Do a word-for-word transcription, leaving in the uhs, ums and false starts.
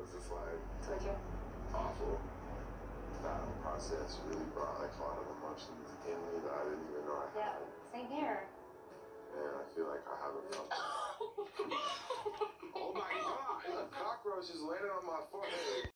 was just like torture. Awful. That process really brought like a lot of emotions in me that I didn't even know I had. Yeah, same here. And I feel like I haven't felt that. Oh my god! A cockroach is landing on my forehead.